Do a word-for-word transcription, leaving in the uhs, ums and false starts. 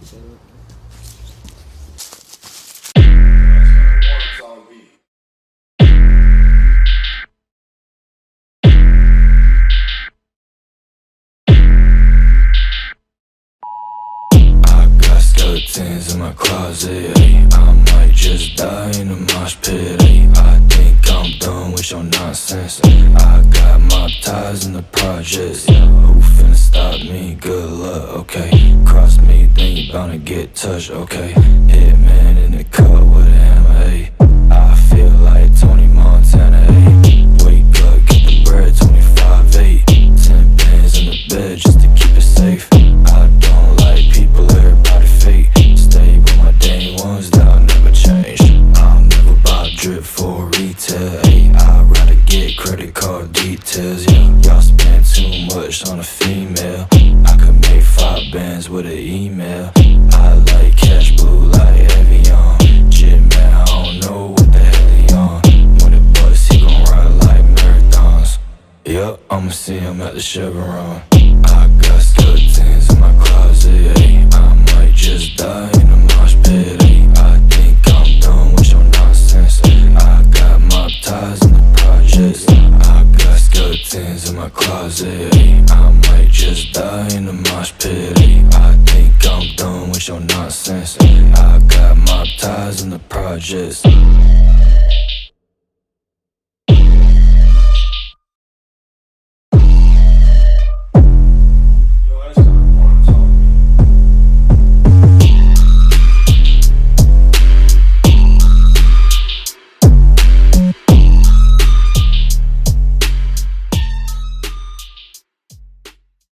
Skeletons in my closet, ay. I might just die in a mosh pit, ay. I think I'm done with your nonsense, ay. I got my ties in the projects, yeah. Who finna stop me? Good luck, okay. Cross me, then you bound to get touched, okay. Hitman in the cut with a hammer, ay. I feel like Tony Montana, ay. Wake up, get the bread, twenty-five eight. Ten bands in the bed just to keep it safe. I don't like people, everybody fake. Stay with my day ones, that'll never change. I'll never buy drip for retail, ayy. I'd rather get credit card details, yeah. Y'all spend too much on a female. I could make five bands with an email. I like cash blue like Evian. Jit man, I don't know what the hell he on. When it busts, he gon' ride like marathons. Yup, I'ma see him at the Chevron. I got skeletons in my closet, ayy. I might just die in a mosh pit, ayy. I think I'm done with your nonsense, ayy. I got my ties in the projects. I got skeletons in my closet, ayy. I might just die in a mosh pit, ayy. I think I'm done with your nonsense, ayy. I got my ties in the projects.